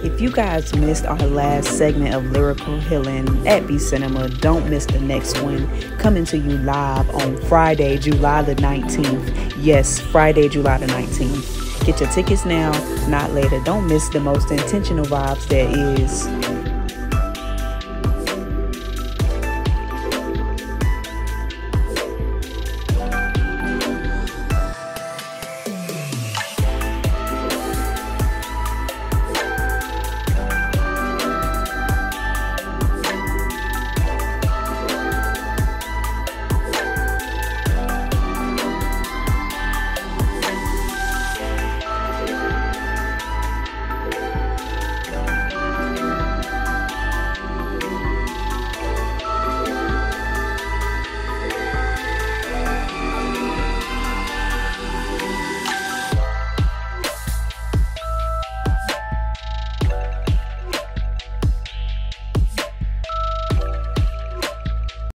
If you guys missed our last segment of Lyrical Healing at B Cinema, don't miss the next one, coming to you live on Friday, July the 19th. Yes, Friday, July the 19th. Get your tickets now, not later. Don't miss the most intentional vibes there is.